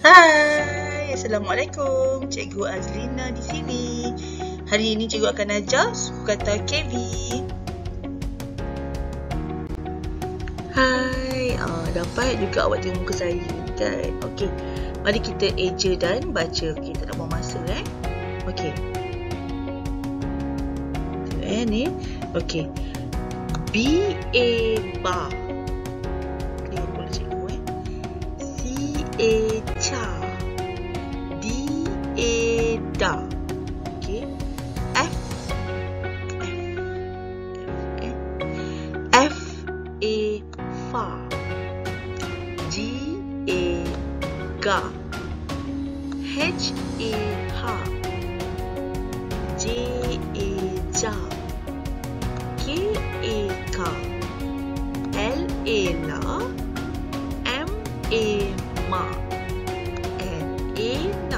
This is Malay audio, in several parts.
Hai, Assalamualaikum. Cikgu Azlina di sini. Hari ini cikgu akan ajar suku kata KV. Hai, dapat juga awak tengok muka saya kan? Okey, mari kita eja dan baca. Okey, tak nak buang masa Okey. Tengok ni. Okey. B-A bar. Tengok boleh cikgu C-A-cha. D-A-da. Okey. F-A-fa. G-A-ga. H-A-ha. J-A-ja. K-A-ka. L-A-la. M-A-ma. N-A-na.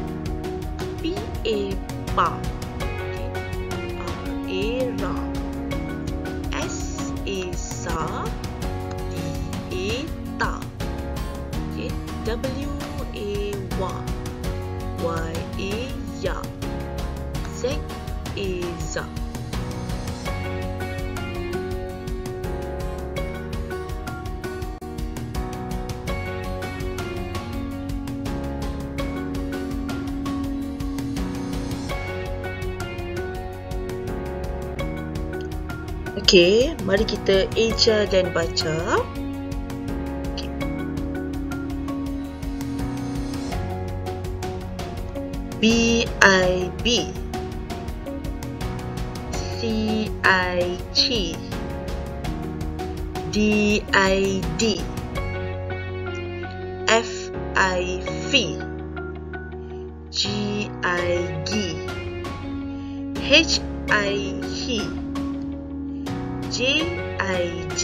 P-A-pa. R-A-ra. S-A-sa. D-A-ta. W-A-wa. Y-A-ya. Z-A-za. Okey, mari kita eja dan baca. Okay. B-I-B. C-I-Chi. D-I-D. F-I-Fi. G-I-Gi. H-I-Hi. J-I-G.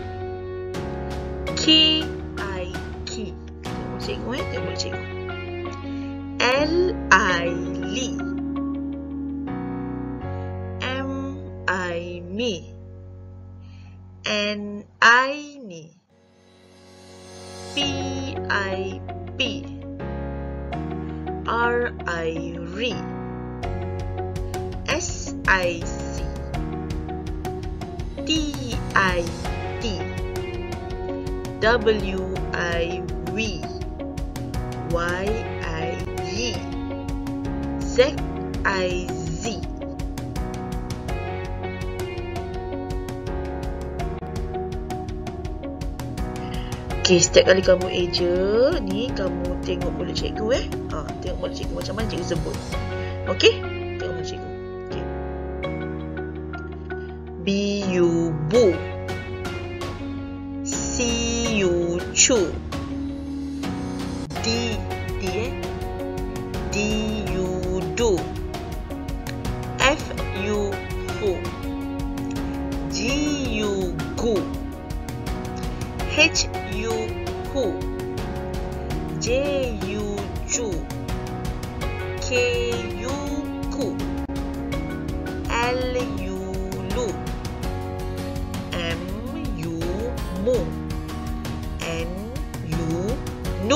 K-I-Ki. Tengok cikgu tengok cikgu. L-I-Li. M-I-Mi. N-I-Ni. P-I-P. R-I-Ri. S-I-C. T-I-T. W-I-V. Y-I-Y. Z-I-Z. Okey, setiap kali kamu eja ni, kamu tengok mulut cikgu tengok mulut cikgu macam mana cikgu sebut. Okey, tengok mulut cikgu. Okey. B-U-bu. C-U-chu. D-U-du. F-U-fu. G-U-gu. H-U-hu. J-U-ju. K-U-ku. L-U-lu. M-U-mu. N-U-nu.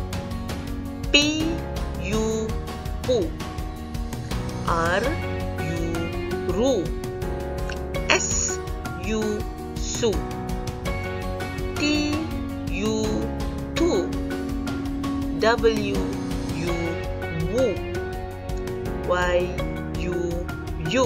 P-U-pu. R-U-ru. S-U-su. T-U-tu. W-U-wu. Y-U-yu.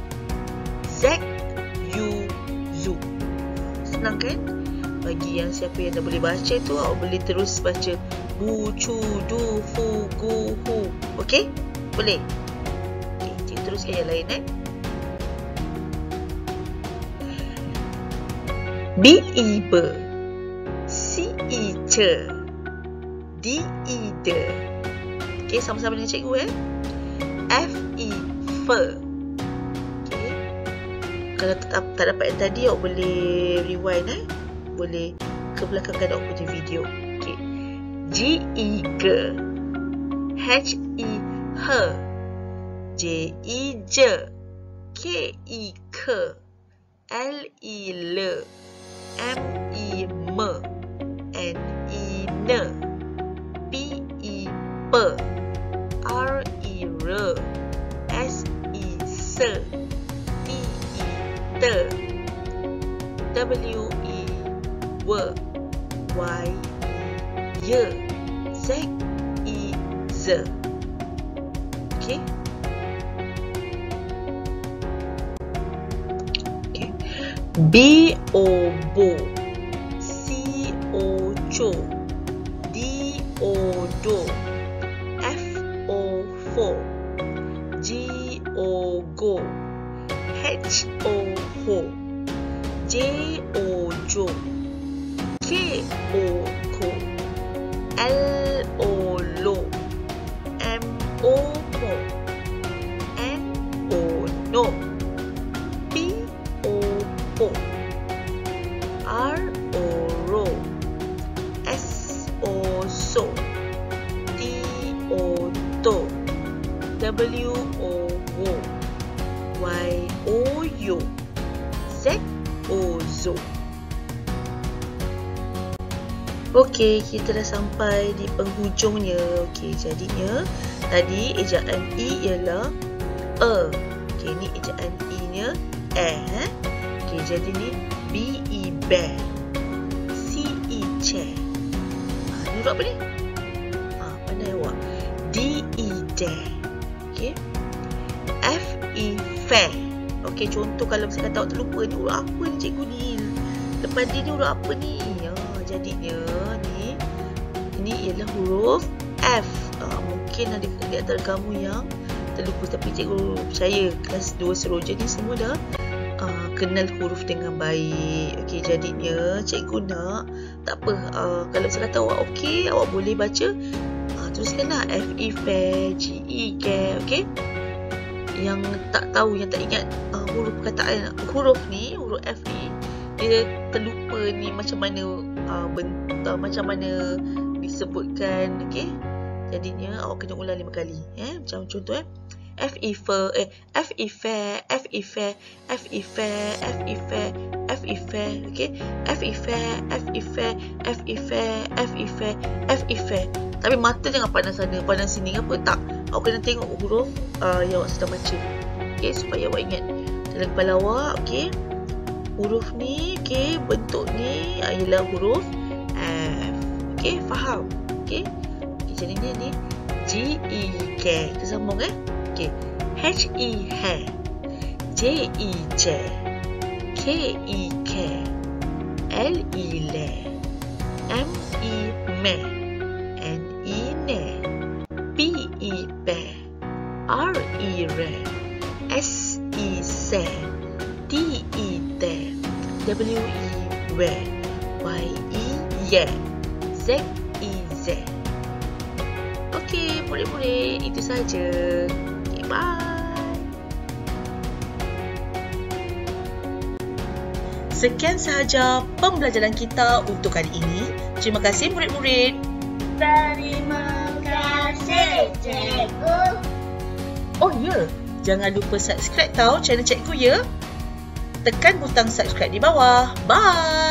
Z-U-zu. Senang kan? Bagi yang siapa yang dah boleh baca tu, awak boleh terus baca bu, chu, du, fu, gu, hu. Okey? Boleh? Okey, cikgu teruskan yang lain B-I-be. C-I-ce. D-I-de. Okey, sama-sama dengan cikgu F-I-fe. Okey. Kalau tak dapat yang tadi, awak boleh rewind boleh ke belakangkan awak punya video. Okey. G-I-ge. H-I-he. J-I-je. K-I-ke. L-I-le. M-I-me. N-I-ne. P-I W-E, W. Y-E, Z-E, Z. Okay. B-O, Bo. C-O, Cho. D-O, Do. F-O, Fo. G-O, Go. H-O, Ho. J-O, Jo. K-O, Ko. L-O, Lo. M-O, Mo. N-O, No. P-O, Po. R-O, Ro. S-O, So. T-O, To. W-O, Wo. Y-O, Yo. Z-O, Zo. Okey, kita dah sampai di penghujungnya. Okey, jadinya tadi ejaan E ialah E. Okey, ni ejaan E-nya Okey, jadi ni B-E, bear. C-E, chair. Ni huruf apa ni? Pandai awak. D-E, dare. Okey. F-E, fair. Okey, contoh kalau misalkan awak terlupa ni huruf apa ni cikgu ni? Lepas D ni huruf apa ni? Jadinya ni ini ialah huruf F. Mungkin ada di antara kamu yang terlupa, tapi cikgu percaya kelas 2 Seroja ni semua dah kenal huruf dengan baik. Okey, jadinya cikgu nak tak apa, kalau saya kata awak okey, awak boleh baca teruskanlah F-E, fair, G-E, care. Okey, yang tak tahu, yang tak ingat huruf perkataan huruf ni, huruf F ni, dia terlupa ni macam mana macam mana disebutkan. Okey, jadinya awak kena ulang 5 kali. Macam contoh F-E, fair, F-E, fair, F-E, fair, F-E, fair, F-E, fair, F-E, fair. Okey, F-E, fair, F-E, fair, F-E, fair, F-E, fair, F-E, fair. Tapi mata jangan pandang sana, pandang sini. Apa tak? Awak kena tengok huruf yang awak sedang baca. Okey, supaya awak ingat dalam kepala awak. Okey, huruf ni, okey, bentuk ni ialah huruf F. Okey, faham? Okey, jadinya ni G-E, care. Kita sambung okey. H-E, hair. J-E, chair. K-E, care. L-E, lair. M-E, mare. N-E, nair. P-E, bear. R-E, rare. S-E, sad. D-E, dare. W-E, where. Y-E, yeah. Z-E, z. Okey, murid-murid, itu saja. Okay, bye. Sekian sahaja pembelajaran kita untuk kali ini. Terima kasih murid-murid. Terima kasih, cikgu. Oh ya, jangan lupa subscribe channel cikgu ya. Tekan butang subscribe di bawah. Bye.